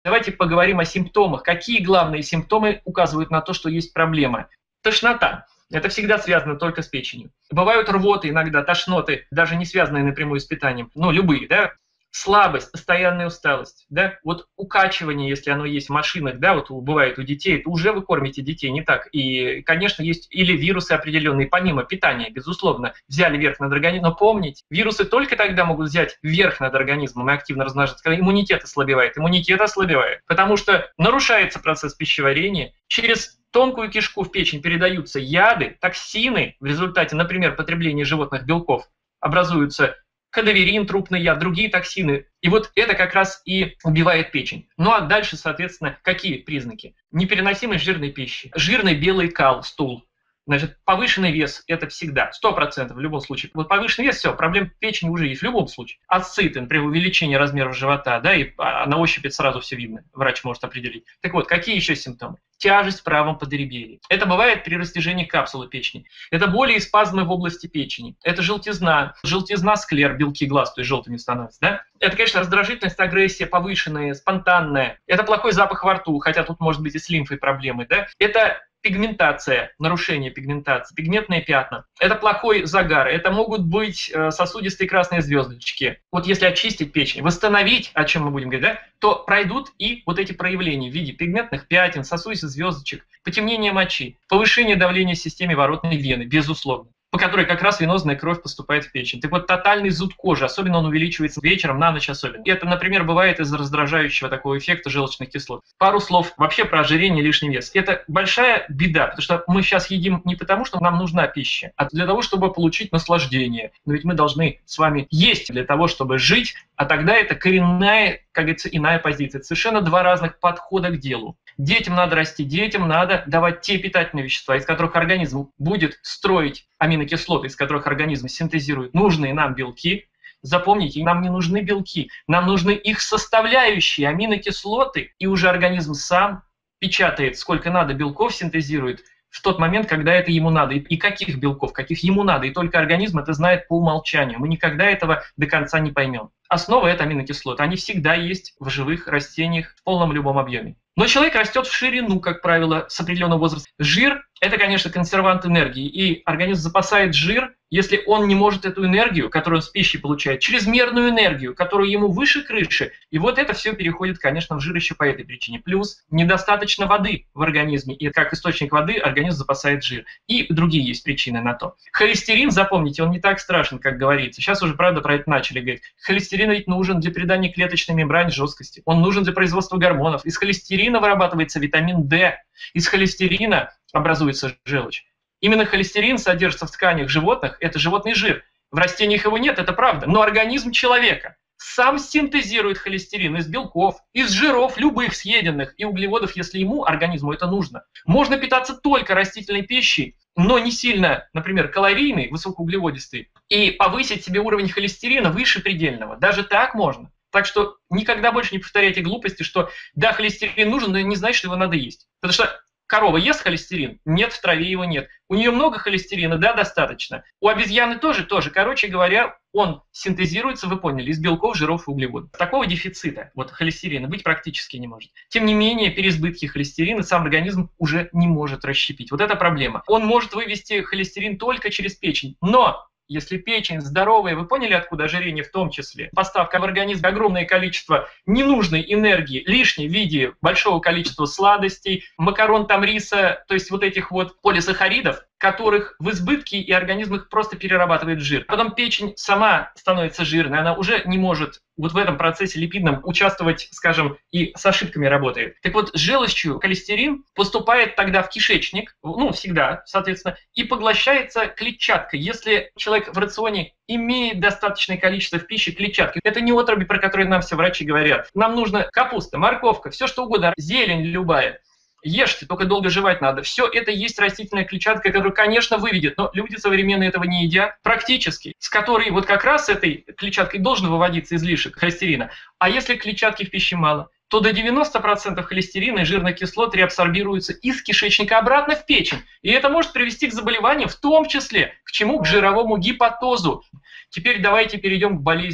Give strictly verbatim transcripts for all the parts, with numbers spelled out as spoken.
Давайте поговорим о симптомах. Какие главные симптомы указывают на то, что есть проблема? Тошнота. Это всегда связано только с печенью. Бывают рвоты иногда, тошноты, даже не связанные напрямую с питанием, но любые, да. Слабость, постоянная усталость, да, вот укачивание, если оно есть в машинах, да, вот бывает у детей, это уже вы кормите детей, не так. И, конечно, есть или вирусы определенные, помимо питания, безусловно, взяли верх над организмом. Но помните, вирусы только тогда могут взять верх над организмом и активно размножаться, когда иммунитет ослабевает. Иммунитет ослабевает, потому что нарушается процесс пищеварения, через тонкую кишку в печень передаются яды, токсины, в результате, например, потребления животных белков образуются кадаверин, трупный яд, другие токсины. И вот это как раз и убивает печень. Ну а дальше, соответственно, какие признаки? Непереносимость жирной пищи, жирный белый кал, стул. Значит, повышенный вес – это всегда, сто процентов в любом случае. Вот повышенный вес – все, проблем печени уже есть в любом случае. Ацетин при увеличении размеров живота, да, и на ощупь это сразу все видно, врач может определить. Так вот, какие еще симптомы? Тяжесть в правом подреберье. Это бывает при растяжении капсулы печени. Это боли и спазмы в области печени. Это желтизна, желтизна, склер, белки глаз, то есть желтыми становятся, да. Это, конечно, раздражительность, агрессия повышенная, спонтанная. Это плохой запах во рту, хотя тут может быть и с лимфой проблемы, да. Это пигментация, нарушение пигментации, пигментные пятна. Это плохой загар, это могут быть сосудистые красные звездочки. Вот если очистить печень, восстановить, о чем мы будем говорить, да, то пройдут и вот эти проявления в виде пигментных пятен, сосудистых звездочек, потемнение мочи, повышение давления в системе воротной вены, безусловно, по которой как раз венозная кровь поступает в печень. Так вот, тотальный зуд кожи, особенно он увеличивается вечером, на ночь особенно. И это, например, бывает из-за раздражающего такого эффекта желчных кислот. Пару слов вообще про ожирение и лишний вес. Это большая беда, потому что мы сейчас едим не потому, что нам нужна пища, а для того, чтобы получить наслаждение. Но ведь мы должны с вами есть для того, чтобы жить, а тогда это коренная, как говорится, иная позиция. Это совершенно два разных подхода к делу. Детям надо расти, детям надо давать те питательные вещества, из которых организм будет строить аминокислоты, из которых организм синтезирует нужные нам белки. Запомните, нам не нужны белки, нам нужны их составляющие аминокислоты, и уже организм сам печатает, сколько надо белков синтезирует в тот момент, когда это ему надо, и каких белков, каких ему надо, и только организм это знает по умолчанию. Мы никогда этого до конца не поймем. Основа – это аминокислоты, они всегда есть в живых растениях в полном любом объеме. Но человек растет в ширину, как правило, с определенного возраста. Жир – это, конечно, консервант энергии, и организм запасает жир, если он не может эту энергию, которую он с пищей получает, чрезмерную энергию, которую ему выше крыши. И вот это все переходит, конечно, в жир еще по этой причине. Плюс недостаточно воды в организме, и как источник воды организм запасает жир. И другие есть причины на то. Холестерин, запомните, он не так страшен, как говорится. Сейчас уже, правда, про это начали говорить. Холестерин ведь нужен для придания клеточной мембране жесткости. Он нужен для производства гормонов. Из холестерина вырабатывается витамин D. Из холестерина образуется желчь. Именно холестерин содержится в тканях животных, это животный жир. В растениях его нет, это правда. Но организм человека сам синтезирует холестерин из белков, из жиров, любых съеденных, и углеводов, если ему, организму, это нужно. Можно питаться только растительной пищей, но не сильно, например, калорийной, высокоуглеводистой, и повысить себе уровень холестерина выше предельного. Даже так можно. Так что никогда больше не повторяйте глупости, что да, холестерин нужен, но не значит, что его надо есть. Потому что корова ест холестерин? Нет, в траве его нет. У нее много холестерина? Да, достаточно. У обезьяны тоже, тоже. Короче говоря, он синтезируется, вы поняли, из белков, жиров и углеводов. Такого дефицита, вот холестерина, быть практически не может. Тем не менее, переизбытки холестерина сам организм уже не может расщепить. Вот это проблема. Он может вывести холестерин только через печень. Но если печень здоровая, вы поняли, откуда ожирение в том числе? Поставка в организм огромное количество ненужной энергии, лишней в виде большого количества сладостей, макарон, там, риса, то есть вот этих вот полисахаридов, которых в избытке, и организм их просто перерабатывает в жир. Потом печень сама становится жирной, она уже не может вот в этом процессе липидном участвовать, скажем, и с ошибками работает. Так вот, с желчью холестерин поступает тогда в кишечник, ну, всегда, соответственно, и поглощается клетчаткой. Если человек в рационе имеет достаточное количество в пище клетчатки, это не отруби, про которые нам все врачи говорят. Нам нужно капуста, морковка, все что угодно, зелень любая. Ешьте, только долго жевать надо. Все это есть растительная клетчатка, которую, конечно, выведет, но люди современные этого не едят практически, с которой вот как раз этой клетчаткой должен выводиться излишек холестерина. А если клетчатки в пище мало, то до девяноста процентов холестерина и жирных кислот реабсорбируются из кишечника обратно в печень. И это может привести к заболеваниям, в том числе, к чему? К жировому гепатозу. Теперь давайте перейдем к болезням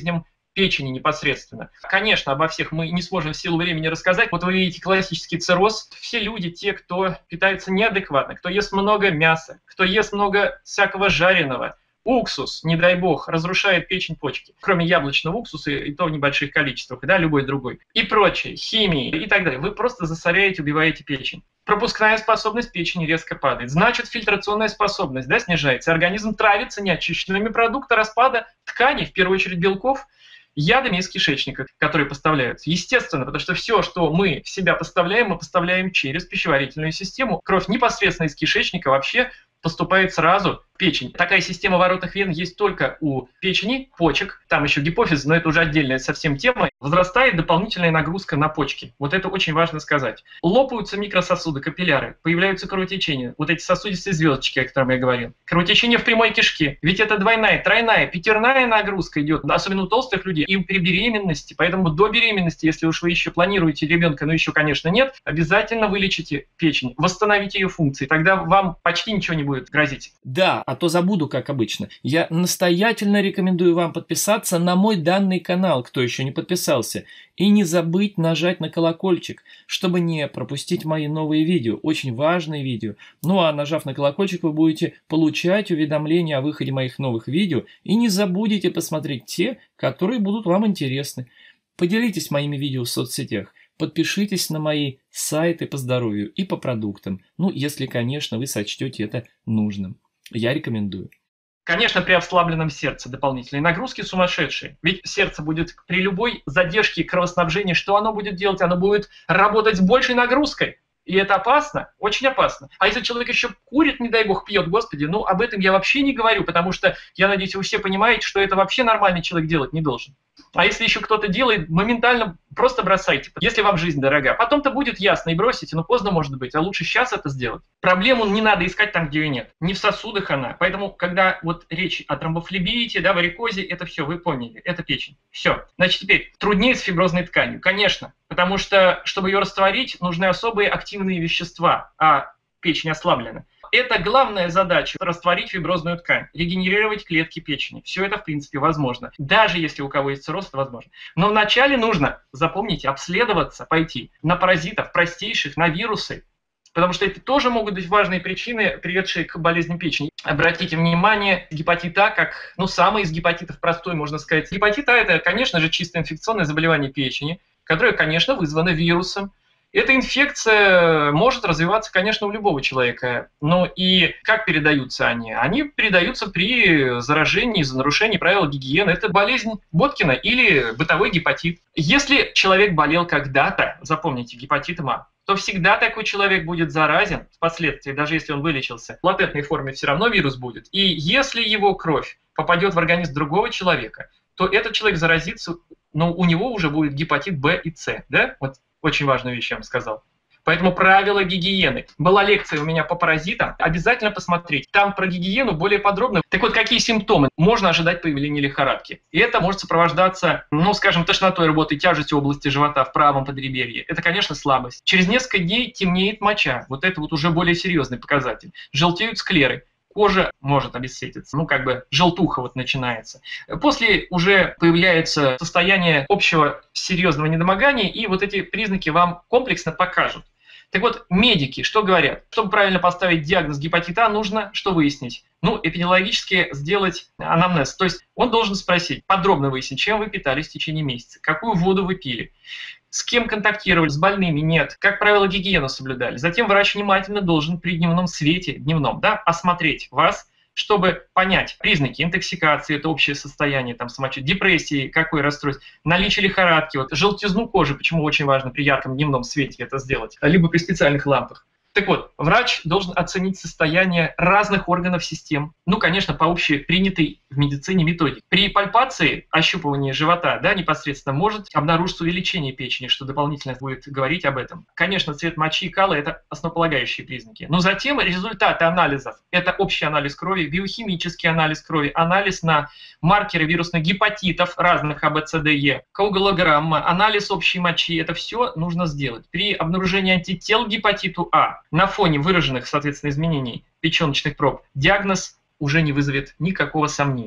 печени непосредственно. Конечно, обо всех мы не сможем в силу времени рассказать. Вот вы видите классический цирроз. Все люди, те, кто питается неадекватно, кто ест много мяса, кто ест много всякого жареного, уксус, не дай бог, разрушает печень, почки. Кроме яблочного уксуса, и то в небольших количествах, да, любой другой. И прочее, химии и так далее. Вы просто засоряете, убиваете печень. Пропускная способность печени резко падает. Значит, фильтрационная способность, да, снижается. Организм травится неочищенными продуктами распада тканей, в первую очередь белков, ядами из кишечника, которые поставляются. Естественно, потому что все, что мы в себя поставляем, мы поставляем через пищеварительную систему. Кровь непосредственно из кишечника вообще поступает сразу в печень. Такая система воротных вен есть только у печени, почек, там еще гипофиз, но это уже отдельная совсем тема. Возрастает дополнительная нагрузка на почки. Вот это очень важно сказать. Лопаются микрососуды, капилляры, появляются кровотечения. Вот эти сосудистые звездочки, о которых я говорил. Кровотечение в прямой кишке. Ведь это двойная, тройная, пятерная нагрузка идет, особенно у толстых людей, и при беременности. Поэтому до беременности, если уж вы еще планируете ребенка, но еще, конечно, нет, обязательно вылечите печень, восстановите ее функции. Тогда вам почти ничего не будет грозить. Да, а то забуду, как обычно. Я настоятельно рекомендую вам подписаться на мой данный канал, кто еще не подписался, и не забыть нажать на колокольчик, чтобы не пропустить мои новые видео, очень важные видео. Ну а нажав на колокольчик, вы будете получать уведомления о выходе моих новых видео, и не забудете посмотреть те, которые будут вам интересны. Поделитесь моими видео в соцсетях. Подпишитесь на мои сайты по здоровью и по продуктам. Ну, если, конечно, вы сочтете это нужным. Я рекомендую. Конечно, при ослабленном сердце дополнительные нагрузки сумасшедшие. Ведь сердце будет при любой задержке кровоснабжения, что оно будет делать? Оно будет работать с большей нагрузкой. И это опасно, очень опасно. А если человек еще курит, не дай бог, пьет, господи, ну об этом я вообще не говорю, потому что, я надеюсь, вы все понимаете, что это вообще нормальный человек делать не должен. А если еще кто-то делает, моментально просто бросайте, если вам жизнь дорога. Потом-то будет ясно и бросите, но поздно может быть, а лучше сейчас это сделать. Проблему не надо искать там, где ее нет. Не в сосудах она. Поэтому, когда вот речь о тромбофлебите, да, варикозе, это все, вы поняли, это печень. Все. Значит, теперь труднее с фиброзной тканью, конечно, потому что, чтобы ее растворить, нужны особые активные вещества, а печень ослаблена. Это главная задача – растворить фиброзную ткань, регенерировать клетки печени. Все это, в принципе, возможно. Даже если у кого есть цирроз, это возможно. Но вначале нужно, запомните, обследоваться, пойти на паразитов простейших, на вирусы, потому что это тоже могут быть важные причины, приведшие к болезням печени. Обратите внимание, гепатит А, как, ну, самый из гепатитов простой, можно сказать. Гепатит А – это, конечно же, чисто инфекционное заболевание печени, которое, конечно, вызвано вирусом. Эта инфекция может развиваться, конечно, у любого человека. Но и как передаются они? Они передаются при заражении из-за нарушения правил гигиены. Это болезнь Боткина или бытовой гепатит. Если человек болел когда-то, запомните, гепатитом А, то всегда такой человек будет заразен впоследствии, даже если он вылечился. В латентной форме все равно вирус будет. И если его кровь попадет в организм другого человека, то этот человек заразится, но у него уже будет гепатит Б и С. Да? Вот. Очень важную вещь я вам сказал. Поэтому правила гигиены. Была лекция у меня по паразитам. Обязательно посмотреть. Там про гигиену более подробно. Так вот, какие симптомы можно ожидать появления лихорадки? И это может сопровождаться, ну, скажем, тошнотой, работой, тяжестью области живота в правом подреберье. Это, конечно, слабость. Через несколько дней темнеет моча. Вот это вот уже более серьезный показатель. Желтеют склеры. Кожа может обесцветиться, ну как бы желтуха вот начинается. После уже появляется состояние общего серьезного недомогания, и вот эти признаки вам комплексно покажут. Так вот, медики что говорят? Чтобы правильно поставить диагноз гепатита А, нужно что выяснить? Ну, эпидемиологически сделать анамнез. То есть он должен спросить, подробно выяснить, чем вы питались в течение месяца, какую воду вы пили, с кем контактировали, с больными, нет, как правило, гигиену соблюдали. Затем врач внимательно должен при дневном свете, дневном, да, осмотреть вас, чтобы понять признаки интоксикации, это общее состояние, там, самочувствия, депрессии, какое расстройство, наличие лихорадки, вот, желтизну кожи, почему очень важно при ярком дневном свете это сделать, либо при специальных лампах. Так вот, врач должен оценить состояние разных органов систем, ну, конечно, по общепринятой в медицине методике. При пальпации, ощупывании живота, да, непосредственно может обнаружиться увеличение печени, что дополнительно будет говорить об этом. Конечно, цвет мочи и кала – это основополагающие признаки. Но затем результаты анализов – это общий анализ крови, биохимический анализ крови, анализ на маркеры вирусных гепатитов разных А, Б, С, Д, Е, коагулограмма, анализ общей мочи – это все нужно сделать. При обнаружении антител к гепатиту А на фоне выраженных, соответственно, изменений печеночных проб, диагноз уже не вызовет никакого сомнения.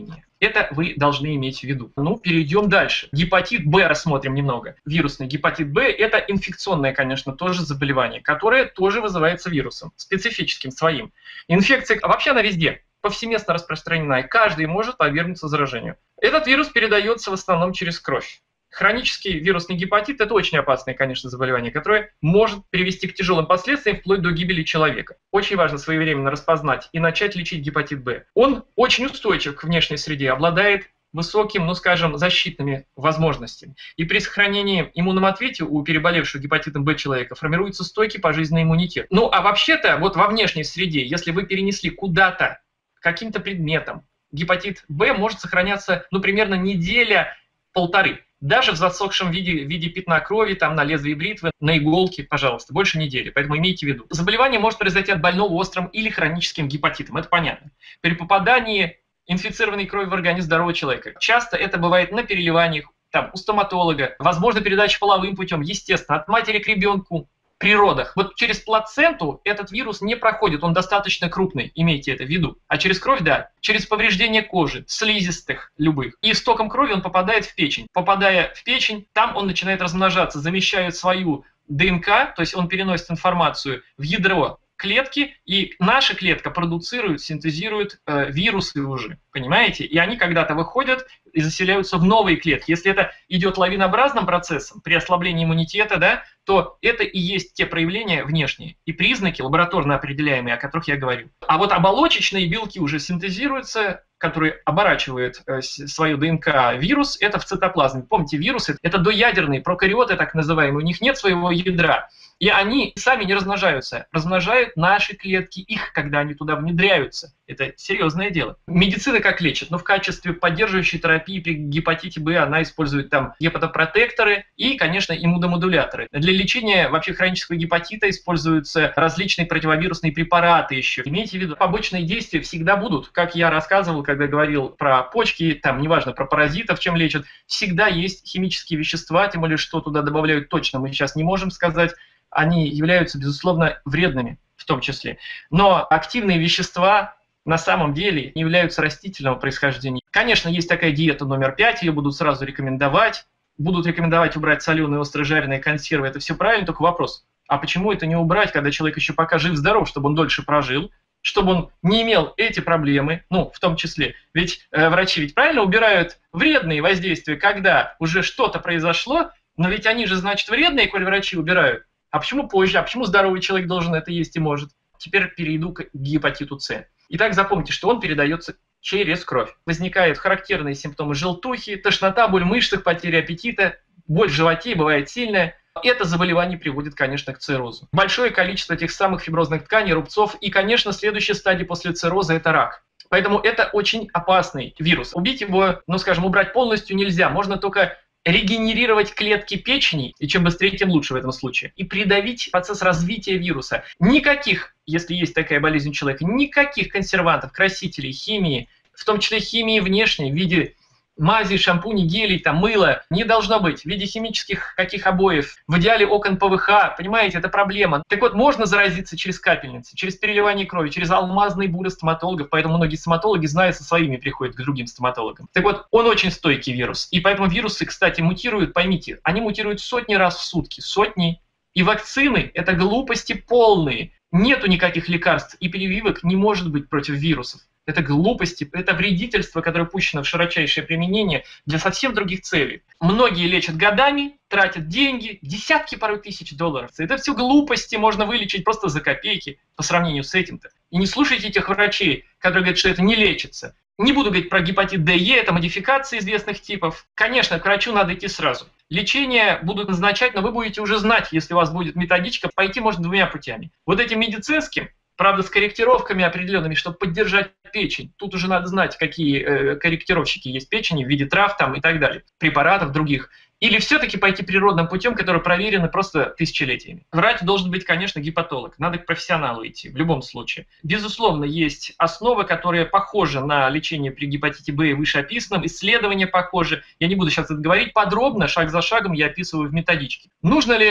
Это вы должны иметь в виду. Ну, перейдем дальше. Гепатит Б рассмотрим немного. Вирусный гепатит Б – это инфекционное, конечно, тоже заболевание, которое тоже вызывается вирусом, специфическим своим. Инфекция, вообще она везде, повсеместно распространена, и каждый может подвергнуться заражению. Этот вирус передается в основном через кровь. Хронический вирусный гепатит – это очень опасное, конечно, заболевание, которое может привести к тяжелым последствиям вплоть до гибели человека. Очень важно своевременно распознать и начать лечить гепатит Б. Он очень устойчив к внешней среде, обладает высоким, ну скажем, защитными возможностями. И при сохранении иммунном ответе у переболевшего гепатитом Б человека формируется стойкий пожизненный иммунитет. Ну а вообще-то вот во внешней среде, если вы перенесли куда-то каким-то предметом, гепатит Б может сохраняться, ну, примерно неделя-полторы. Даже в засохшем виде, в виде пятна крови, там, на лезвии бритвы, на иголке, пожалуйста, больше недели. Поэтому имейте в виду. Заболевание может произойти от больного острым или хроническим гепатитом, это понятно. При попадании инфицированной крови в организм здорового человека. Часто это бывает на переливаниях, там, у стоматолога. Возможно, передача половым путем, естественно, от матери к ребенку. При родах. Вот через плаценту этот вирус не проходит, он достаточно крупный, имейте это в виду. А через кровь, да, через повреждение кожи, слизистых любых. И стоком крови он попадает в печень. Попадая в печень, там он начинает размножаться, замещает свою ДНК, то есть он переносит информацию в ядро клетки, и наша клетка продуцирует, синтезирует э, вирусы уже, понимаете? И они когда-то выходят и заселяются в новые клетки. Если это идет лавинообразным процессом, при ослаблении иммунитета, да, то это и есть те проявления внешние и признаки лабораторно определяемые, о которых я говорю. А вот оболочечные белки уже синтезируются, которые оборачивают э, свою ДНК вирус, это в цитоплазме. Помните, вирусы – это доядерные прокариоты, так называемые, у них нет своего ядра. И они сами не размножаются. Размножают наши клетки, их, когда они туда внедряются. Это серьезное дело. Медицина как лечит? Ну, в качестве поддерживающей терапии при гепатите Б она использует там гепатопротекторы и, конечно, иммуномодуляторы. Для лечения вообще хронического гепатита используются различные противовирусные препараты еще. Имейте в виду, побочные действия всегда будут. Как я рассказывал, когда говорил про почки, там, неважно, про паразитов, чем лечат, всегда есть химические вещества, тем более, что туда добавляют точно, мы сейчас не можем сказать. Они являются, безусловно, вредными в том числе. Но активные вещества на самом деле не являются растительного происхождения. Конечно, есть такая диета номер пять, ее будут сразу рекомендовать. Будут рекомендовать убрать соленые, острожаренные консервы. Это все правильно, только вопрос. А почему это не убрать, когда человек еще пока жив-здоров, чтобы он дольше прожил, чтобы он не имел эти проблемы, ну, в том числе. Ведь э, врачи ведь правильно убирают вредные воздействия, когда уже что-то произошло, но ведь они же, значит, вредные, коль врачи убирают. А почему позже? А почему здоровый человек должен это есть и может? Теперь перейду к гепатиту С. Итак, запомните, что он передается через кровь. Возникают характерные симптомы желтухи, тошнота, боль в мышцах, потеря аппетита, боль в животе, бывает сильная. Это заболевание приводит, конечно, к циррозу. Большое количество этих самых фиброзных тканей, рубцов. И, конечно, следующая стадия после цирроза – это рак. Поэтому это очень опасный вирус. Убить его, ну, скажем, убрать полностью нельзя. Можно только регенерировать клетки печени, и чем быстрее, тем лучше в этом случае, и придавить процесс развития вируса. Никаких, если есть такая болезнь у человека, никаких консервантов, красителей, химии, в том числе химии внешней, в виде мази, шампуней, гелей, там, мыла, не должно быть, в виде химических каких обоев, в идеале окон ПВХ, понимаете, это проблема. Так вот, можно заразиться через капельницы, через переливание крови, через алмазные бури стоматологов, поэтому многие стоматологи, зная, со своими приходят к другим стоматологам. Так вот, он очень стойкий вирус, и поэтому вирусы, кстати, мутируют, поймите, они мутируют сотни раз в сутки, сотни, и вакцины – это глупости полные, нету никаких лекарств, и прививок не может быть против вирусов. Это глупости, это вредительство, которое пущено в широчайшее применение для совсем других целей. Многие лечат годами, тратят деньги, десятки, порой тысяч долларов. Это все глупости, можно вылечить просто за копейки по сравнению с этим-то. И не слушайте тех врачей, которые говорят, что это не лечится. Не буду говорить про гепатит Д, Е, это модификации известных типов. Конечно, к врачу надо идти сразу. Лечение будут назначать, но вы будете уже знать, если у вас будет методичка, пойти можно двумя путями. Вот этим медицинским, правда, с корректировками определенными, чтобы поддержать печень. Тут уже надо знать, какие э, корректировщики есть печени в виде трав там и так далее, препаратов других. Или все-таки пойти природным путем, который проверен просто тысячелетиями. Врач должен быть, конечно, гепатолог. Надо к профессионалу идти в любом случае. Безусловно, есть основы, которые похожи на лечение при гепатите Б и вышеописанном. Исследования похожи. Я не буду сейчас это говорить подробно, шаг за шагом я описываю в методичке. Нужно ли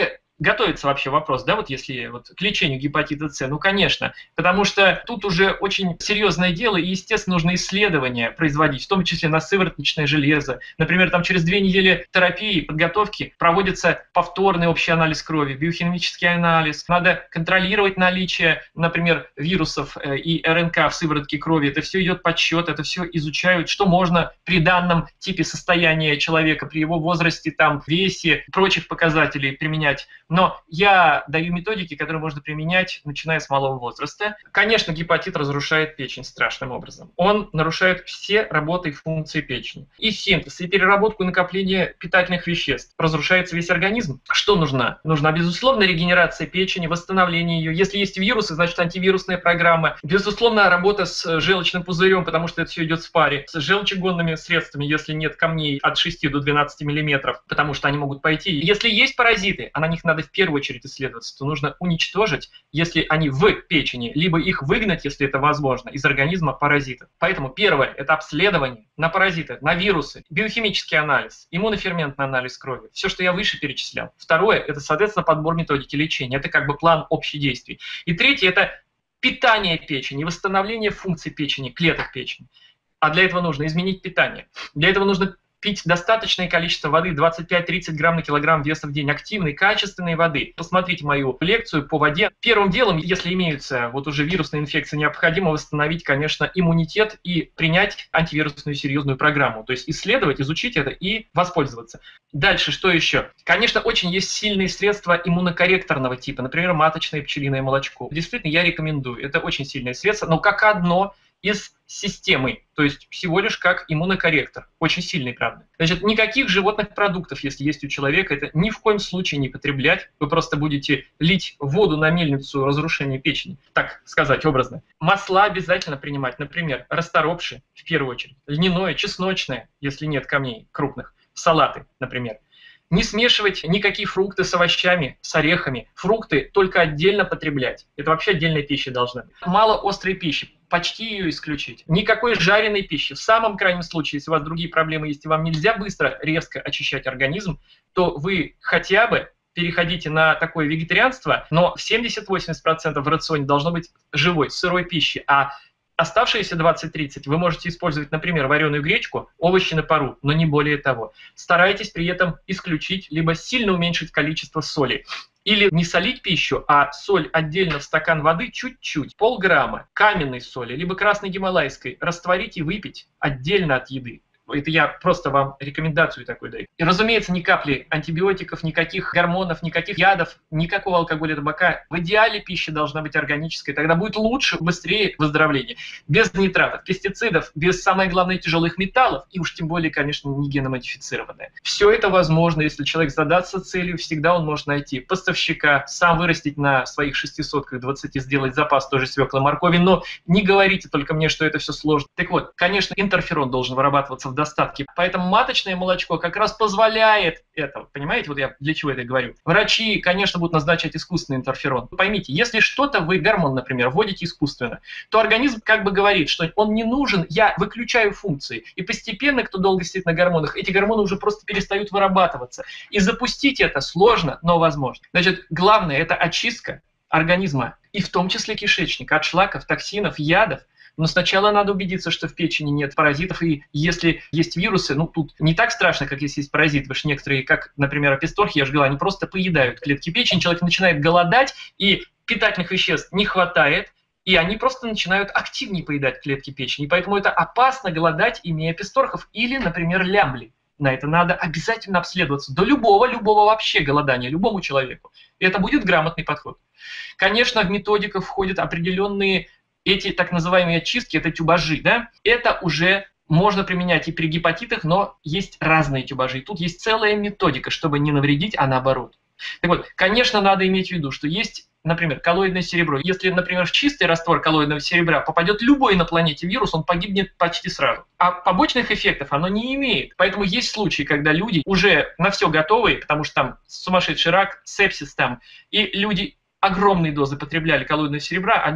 готовится вообще вопрос, да, вот если вот к лечению гепатита С? Ну, конечно, потому что тут уже очень серьезное дело, и, естественно, нужно исследования производить, в том числе на сывороточное железо. Например, там через две недели терапии, подготовки проводится повторный общий анализ крови, биохимический анализ. Надо контролировать наличие, например, вирусов и РНК в сыворотке крови. Это все идет подсчет, это все изучают, что можно при данном типе состояния человека, при его возрасте, там, весе, прочих показателей применять. Но я даю методики, которые можно применять, начиная с малого возраста. Конечно, гепатит разрушает печень страшным образом. Он нарушает все работы и функции печени. И синтез, и переработку, и накопление питательных веществ. Разрушается весь организм. Что нужно? Нужна, безусловно, регенерация печени, восстановление ее. Если есть вирусы, значит, антивирусная программа. Безусловно, работа с желчным пузырем, потому что это все идет в паре. С желчегонными средствами, если нет камней от шести до двенадцати миллиметров, потому что они могут пойти. Если есть паразиты, а на них надо в первую очередь исследоваться, то нужно уничтожить, если они в печени, либо их выгнать, если это возможно, из организма паразитов. Поэтому первое – это обследование на паразиты, на вирусы, биохимический анализ, иммуноферментный анализ крови, все, что я выше перечислял. Второе – это, соответственно, подбор методики лечения, это как бы план общих действий. И третье – это питание печени, восстановление функций печени, клеток печени. А для этого нужно изменить питание. Для этого нужно пить достаточное количество воды, двадцать пять - тридцать грамм на килограмм веса в день, активной, качественной воды. Посмотрите мою лекцию по воде. Первым делом, если имеются вот уже вирусные инфекции, необходимо восстановить, конечно, иммунитет и принять антивирусную серьезную программу. То есть исследовать, изучить это и воспользоваться. Дальше, что еще? Конечно, очень есть сильные средства иммунокорректорного типа, например, маточное пчелиное молочко. Действительно, я рекомендую. Это очень сильное средство, но как одно из системы, то есть всего лишь как иммунокорректор. Очень сильный, правда. Значит, никаких животных продуктов, если есть у человека, это ни в коем случае не потреблять. Вы просто будете лить воду на мельницу разрушения печени, так сказать образно. Масла обязательно принимать, например, расторопши в первую очередь, льняное, чесночное, если нет камней крупных, салаты, например. Не смешивать никакие фрукты с овощами, с орехами. Фрукты только отдельно потреблять. Это вообще отдельная пища должна быть. Мало острой пищи. Почти ее исключить. Никакой жареной пищи. В самом крайнем случае, если у вас другие проблемы есть, и вам нельзя быстро, резко очищать организм, то вы хотя бы переходите на такое вегетарианство, но семьдесят-восемьдесят процентов в рационе должно быть живой, сырой пищи, а оставшиеся двадцать-тридцать вы можете использовать, например, вареную гречку, овощи на пару, но не более того. Старайтесь при этом исключить, либо сильно уменьшить количество соли. Или не солить пищу, а соль отдельно в стакан воды чуть-чуть, полграмма каменной соли, либо красной гималайской, растворить и выпить отдельно от еды. Это я просто вам рекомендацию такую даю. И, разумеется, ни капли антибиотиков, никаких гормонов, никаких ядов, никакого алкоголя, табака. В идеале пища должна быть органической, тогда будет лучше, быстрее выздоровление. Без нитратов, пестицидов, без, самое главное, тяжелых металлов, и уж тем более, конечно, не геномодифицированное. Все это возможно, если человек задастся целью, всегда он может найти поставщика, сам вырастить на своих шести сотках двадцати, сделать запас тоже свеклы, моркови, но не говорите только мне, что это все сложно. Так вот, конечно, интерферон должен вырабатываться в достатке. Поэтому маточное молочко как раз позволяет это. Понимаете, вот я для чего это говорю. Врачи, конечно, будут назначать искусственный интерферон. Поймите, если что-то вы, гормон, например, вводите искусственно, то организм как бы говорит, что он не нужен, я выключаю функции. И постепенно, кто долго сидит на гормонах, эти гормоны уже просто перестают вырабатываться. И запустить это сложно, но возможно. Значит, главное – это очистка организма, и в том числе кишечника, от шлаков, токсинов, ядов. Но сначала надо убедиться, что в печени нет паразитов, и если есть вирусы, ну тут не так страшно, как если есть паразиты, потому что некоторые, как, например, аписторхи, я же говорил, они просто поедают клетки печени, человек начинает голодать, и питательных веществ не хватает, и они просто начинают активнее поедать клетки печени, поэтому это опасно голодать, имея аписторхов или, например, лямбли. На это надо обязательно обследоваться до любого, любого вообще голодания, любому человеку. И это будет грамотный подход. Конечно, в методику входят определенные эти так называемые очистки, это тюбажи, да, это уже можно применять и при гепатитах, но есть разные тюбажи. И тут есть целая методика, чтобы не навредить, а наоборот. Так вот, конечно, надо иметь в виду, что есть, например, коллоидное серебро. Если, например, в чистый раствор коллоидного серебра попадет любой на планете вирус, он погибнет почти сразу. А побочных эффектов оно не имеет. Поэтому есть случаи, когда люди уже на все готовы, потому что там сумасшедший рак, сепсис там, и люди огромные дозы потребляли коллоидного серебра, они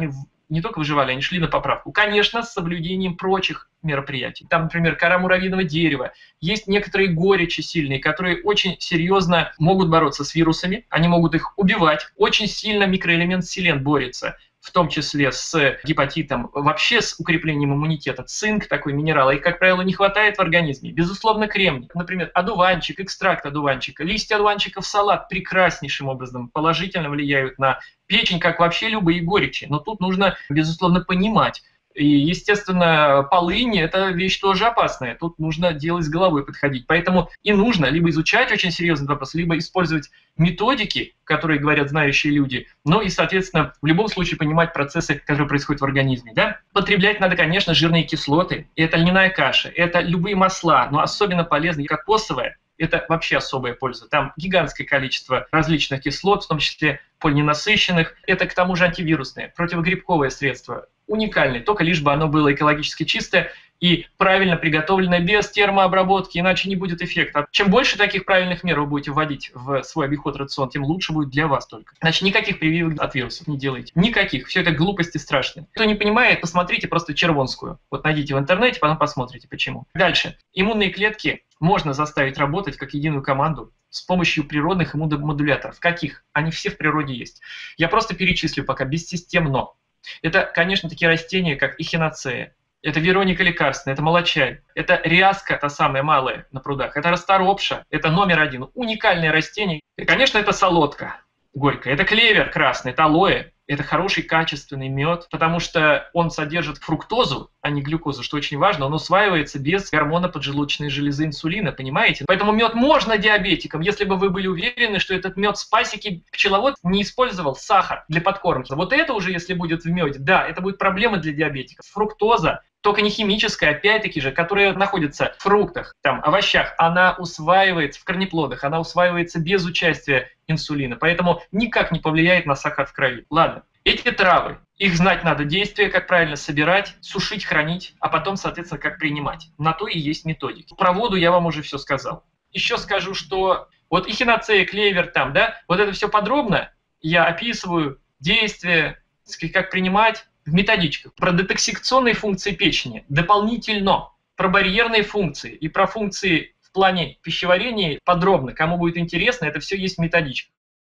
не только выживали, они шли на поправку. Конечно, с соблюдением прочих мероприятий. Там, например, кора муравьиного дерева. Есть некоторые горечи сильные, которые очень серьезно могут бороться с вирусами. Они могут их убивать. Очень сильно микроэлемент селен борется, в том числе с гепатитом, вообще с укреплением иммунитета. Цинк такой минерал, и, как правило, не хватает в организме. Безусловно, кремний. Например, одуванчик, экстракт одуванчика, листья одуванчика в салат прекраснейшим образом положительно влияют на печень, как вообще любые горечи. Но тут нужно, безусловно, понимать. И, естественно, полынь – это вещь тоже опасная. Тут нужно делать с головой подходить. Поэтому и нужно либо изучать очень серьезный вопрос, либо использовать методики, которые говорят знающие люди, ну и, соответственно, в любом случае понимать процессы, которые происходят в организме. Да? Потреблять надо, конечно, жирные кислоты. Это льняная каша, это любые масла, но особенно полезны кокосовая. Это вообще особая польза. Там гигантское количество различных кислот, в том числе полиненасыщенных. Это, к тому же, антивирусное, противогрибковое средство. Уникальное, только лишь бы оно было экологически чистое и правильно приготовленное, без термообработки, иначе не будет эффекта. Чем больше таких правильных мер вы будете вводить в свой обиход рацион, тем лучше будет для вас только. Значит, никаких прививок от вирусов не делайте. Никаких. Все это глупости страшные. Кто не понимает, посмотрите просто червонскую. Вот найдите в интернете, потом посмотрите, почему. Дальше. Иммунные клетки можно заставить работать как единую команду с помощью природных иммуномодуляторов. Каких? Они все в природе есть. Я просто перечислю пока бессистемно. Это, конечно, такие растения, как эхиноцея, это Вероника лекарственная, это молочай, это ряска, та самая малая на прудах, это расторопша, это номер один, уникальное растение. И, конечно, это солодка горькая, это клевер красный, это алоэ, это хороший качественный мед, потому что он содержит фруктозу, а не глюкозу, что очень важно, он усваивается без гормона поджелудочной железы инсулина, понимаете? Поэтому мед можно диабетикам, если бы вы были уверены, что этот мед с пасеки пчеловод не использовал сахар для подкормки. Вот это уже, если будет в меде, да, это будет проблема для диабетиков. Фруктоза, только не химическая, опять-таки же, которая находится в фруктах, там, овощах, она усваивается в корнеплодах, она усваивается без участия инсулина, поэтому никак не повлияет на сахар в крови. Ладно, эти травы, их знать надо, действия, как правильно собирать, сушить, хранить, а потом, соответственно, как принимать. На то и есть методики. Про воду я вам уже все сказал. Еще скажу, что вот эхиноцея, клевер там, да, вот это все подробно я описываю, действия, как принимать, в методичках. Про детоксикационные функции печени дополнительно, про барьерные функции и про функции в плане пищеварения подробно. Кому будет интересно, это все есть в методичках.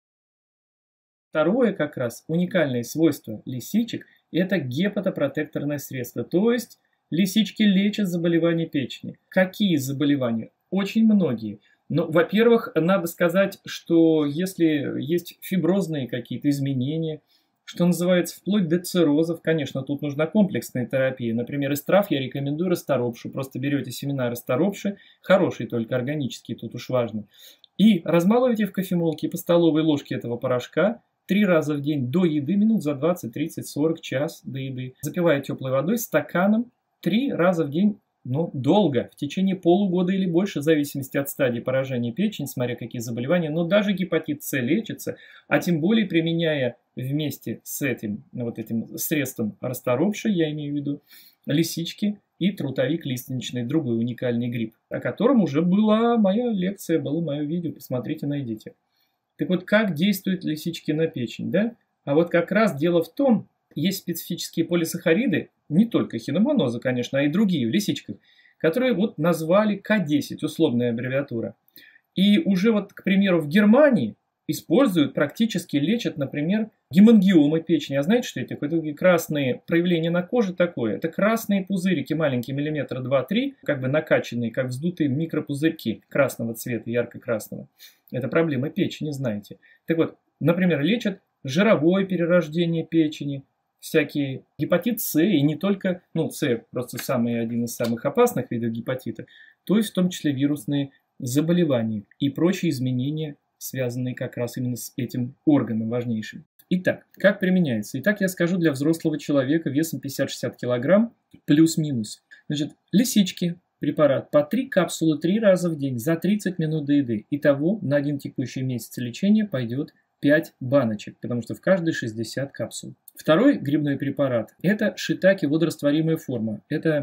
Второе как раз уникальное свойство лисичек – это гепатопротекторное средство, то есть лисички лечат заболевания печени. Какие заболевания? Очень многие. Ну, во-первых, надо сказать, что если есть фиброзные какие-то изменения, что называется, вплоть до циррозов, конечно, тут нужна комплексная терапия. Например, из трав я рекомендую расторопшу. Просто берете семена расторопши, хорошие только, органические, тут уж важно, и размалываете в кофемолке по столовой ложке этого порошка три раза в день до еды, минут за двадцать, тридцать, сорок, час до еды. Запивая теплой водой стаканом три раза в день. Ну, долго, в течение полугода или больше, в зависимости от стадии поражения печени, смотря какие заболевания, но даже гепатит С лечится, а тем более применяя вместе с этим, вот этим средством расторопши, я имею в виду, лисички и трутовик лиственничный, другой уникальный гриб, о котором уже была моя лекция, было мое видео, посмотрите, найдите. Так вот, как действуют лисички на печень, да? А вот как раз дело в том, есть специфические полисахариды, не только хиномоноза, конечно, а и другие в лисичках, которые вот назвали К десять, условная аббревиатура. И уже вот, к примеру, в Германии используют, практически лечат, например, гемангиомы печени. А знаете, что это? Это красные проявления на коже такое. Это красные пузырики, маленькие, миллиметра два-три, как бы накачанные, как вздутые микропузырьки красного цвета, ярко-красного. Это проблема печени, знаете. Так вот, например, лечат жировое перерождение печени, всякие гепатит С, и не только, ну, С просто самый один из самых опасных видов гепатита, то есть в том числе вирусные заболевания и прочие изменения, связанные как раз именно с этим органом важнейшим. Итак, как применяется? Итак, я скажу для взрослого человека весом пятьдесят-шестьдесят килограмм, плюс-минус. Значит, лисички, препарат по три капсулы три раза в день за тридцать минут до еды. Итого на один текущий месяц лечения пойдет пять баночек, потому что в каждой шестьдесят капсул. Второй грибной препарат – это шитаки водорастворимая форма. Это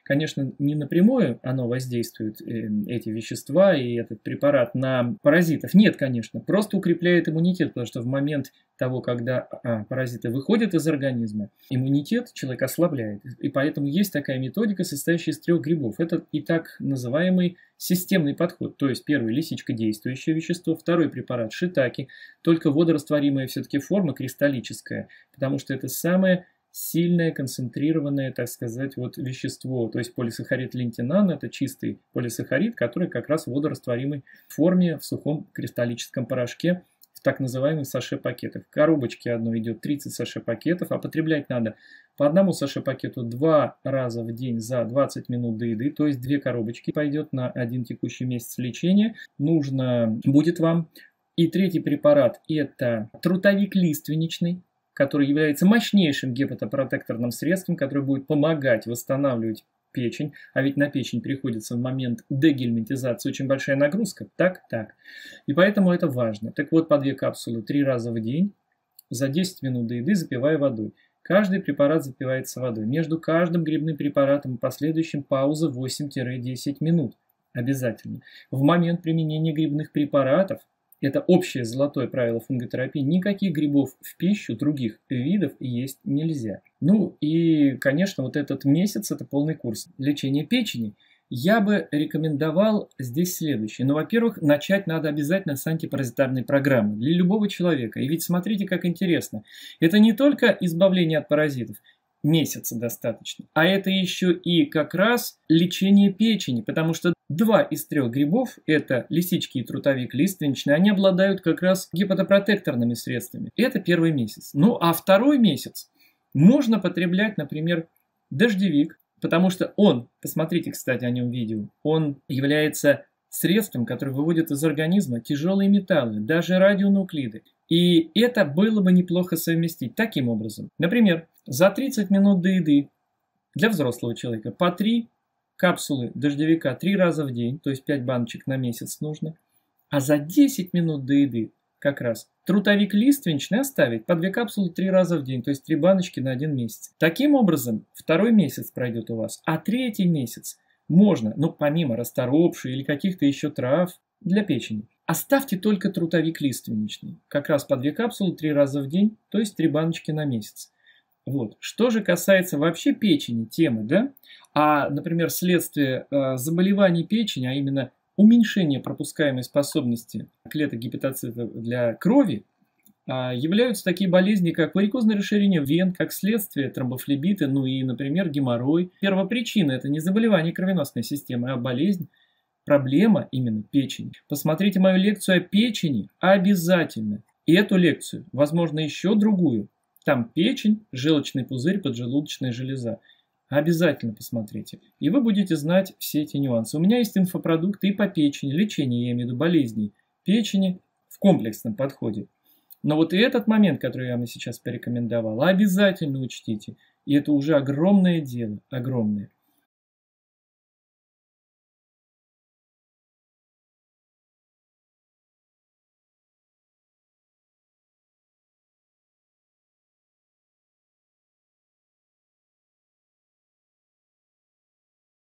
конечно, не напрямую оно воздействует, эти вещества и этот препарат, на паразитов. Нет, конечно, просто укрепляет иммунитет, потому что в момент того, когда а, паразиты выходят из организма, иммунитет человек ослабляет. И поэтому есть такая методика, состоящая из трех грибов. Это и так называемый системный подход. То есть первый – лисичка, действующее вещество, второй препарат – шитаки, только водорастворимая все-таки форма, кристаллическая, потому что это самое сильное, концентрированное, так сказать, вот вещество. То есть полисахарид лентинан – это чистый полисахарид, который как раз в водорастворимой форме в сухом кристаллическом порошке, в так называемых саше-пакетах. В коробочке одной идет тридцать саше-пакетов, а потреблять надо по одному саше-пакету два раза в день за двадцать минут до еды, то есть две коробочки пойдет на один текущий месяц лечения. Нужно будет вам. И третий препарат – это трутовик лиственничный, который является мощнейшим гепатопротекторным средством, которое будет помогать восстанавливать печень. А ведь на печень приходится в момент дегельминтизации очень большая нагрузка. Так, так. И поэтому это важно. Так вот, по две капсулы три раза в день, за десять минут до еды, запивая водой. Каждый препарат запивается водой. Между каждым грибным препаратом и последующим пауза восемь-десять минут. Обязательно. В момент применения грибных препаратов, это общее золотое правило фунготерапии, никаких грибов в пищу других видов есть нельзя. Ну и, конечно, вот этот месяц – это полный курс лечения печени. Я бы рекомендовал здесь следующее. Ну, во-первых, начать надо обязательно с антипаразитарной программы для любого человека. И ведь смотрите, как интересно. Это не только избавление от паразитов, месяца достаточно, а это еще и как раз лечение печени, потому что два из трех грибов, это лисички и трутовик лиственничный, они обладают как раз гепатопротекторными средствами. Это первый месяц. Ну, а второй месяц можно потреблять, например, дождевик, потому что он, посмотрите, кстати, о нем видео, он является средством, которое выводит из организма тяжелые металлы, даже радионуклиды. И это было бы неплохо совместить таким образом. Например, за тридцать минут до еды для взрослого человека по три капсулы дождевика три раза в день, то есть пять баночек на месяц нужно. А за десять минут до еды как раз трутовик лиственничный оставить по две капсулы три раза в день, то есть три баночки на один месяц. Таким образом, второй месяц пройдет у вас, а третий месяц можно, ну помимо расторопши или каких-то еще трав для печени, оставьте только трутовик лиственничный, как раз по две капсулы три раза в день, то есть три баночки на месяц. Вот. Что же касается вообще печени, темы, да, а, например, следствие э, заболеваний печени, а именно уменьшение пропускаемой способности клеток гепатоцитов для крови, э, являются такие болезни, как варикозное расширение вен, как следствие тромбофлебиты, ну и, например, геморрой. Первопричина – это не заболевание кровеносной системы, а болезнь, проблема именно печени. Посмотрите мою лекцию о печени обязательно. И эту лекцию, возможно, еще другую. Там печень, желчный пузырь, поджелудочная железа. Обязательно посмотрите. И вы будете знать все эти нюансы. У меня есть инфопродукты и по печени, лечение, я имею в виду болезней печени в комплексном подходе. Но вот и этот момент, который я вам сейчас порекомендовал, обязательно учтите. И это уже огромное дело, огромное.